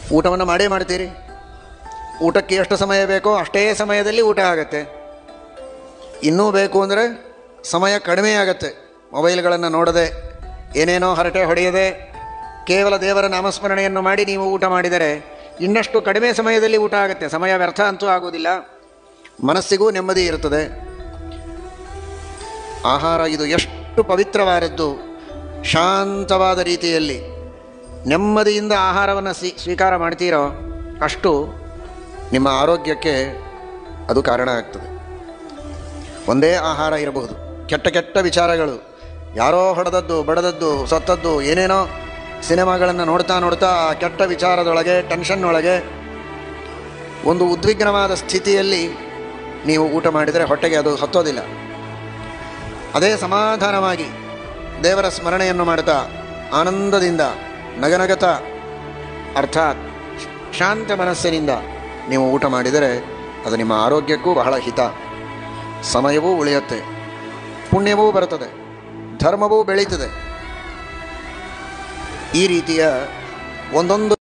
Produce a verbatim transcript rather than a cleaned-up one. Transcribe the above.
ಊಟವನ್ನು ಮಾಡೇ ಮಾಡ್ತೀರಿ. ಊಟಕ್ಕೆ ಎಷ್ಟು ಸಮಯ ಬೇಕೋ ಅಷ್ಟೇ ಸಮಯದಲ್ಲಿ ಊಟ ಆಗುತ್ತೆ. ಇನ್ನೂ ಬೇಕು ಅಂದರೆ ಸಮಯ ಕಡಿಮೆ ಆಗುತ್ತೆ. ಮೊಬೈಲ್ಗಳನ್ನು ನೋಡದೆ, ಏನೇನೋ ಹರಟೆ ಹೊಡೆಯದೆ, ಕೇವಲ ದೇವರ ನಾಮಸ್ಮರಣೆಯನ್ನು ಮಾಡಿ ನೀವು ಊಟ ಮಾಡಿದರೆ ಇನ್ನಷ್ಟು ಕಡಿಮೆ ಸಮಯದಲ್ಲಿ ಊಟ ಆಗುತ್ತೆ. ಸಮಯ ವ್ಯರ್ಥ ಅಂತೂ ಆಗುವುದಿಲ್ಲ, ಮನಸ್ಸಿಗೂ ನೆಮ್ಮದಿ ಇರುತ್ತದೆ. ಆಹಾರ ಇದು ಎಷ್ಟು ಪವಿತ್ರವಾದದ್ದು. ಶಾಂತವಾದ ರೀತಿಯಲ್ಲಿ ನೆಮ್ಮದಿಯಿಂದ ಆಹಾರವನ್ನು ಸ್ವೀ ಸ್ವೀಕಾರ ಮಾಡ್ತೀರೋ ಅಷ್ಟು ನಿಮ್ಮ ಆರೋಗ್ಯಕ್ಕೆ ಅದು ಕಾರಣ ಆಗ್ತದೆ. ಒಂದೇ ಆಹಾರ ಇರಬಹುದು, ಕೆಟ್ಟ ಕೆಟ್ಟ ವಿಚಾರಗಳು, ಯಾರೋ ಹೊಡೆದದ್ದು ಬಡದದ್ದು ಸತ್ತದ್ದು ಏನೇನೋ ಸಿನಿಮಾಗಳನ್ನು ನೋಡ್ತಾ ನೋಡ್ತಾ ಆ ಕೆಟ್ಟ ವಿಚಾರದೊಳಗೆ, ಟೆನ್ಷನ್ನೊಳಗೆ, ಒಂದು ಉದ್ವಿಗ್ನವಾದ ಸ್ಥಿತಿಯಲ್ಲಿ ನೀವು ಊಟ ಮಾಡಿದರೆ ಹೊಟ್ಟೆಗೆ ಅದು ಹತ್ತೋದಿಲ್ಲ. ಅದೇ ಸಮಾಧಾನವಾಗಿ ದೇವರ ಸ್ಮರಣೆಯನ್ನು ಮಾಡ್ತಾ ಆನಂದದಿಂದ ನಗನಗತ ಅರ್ಥಾತ್ ಶಾಂತ ಮನಸ್ಸಿನಿಂದ ನೀವು ಊಟ ಮಾಡಿದರೆ ಅದು ನಿಮ್ಮ ಆರೋಗ್ಯಕ್ಕೂ ಬಹಳ ಹಿತ. ಸಮಯವೂ ಉಳಿಯುತ್ತೆ, ಪುಣ್ಯವೂ ಬರುತ್ತದೆ, ಧರ್ಮವೂ ಬೆಳೀತದೆ. ಈ ರೀತಿಯ ಒಂದೊಂದು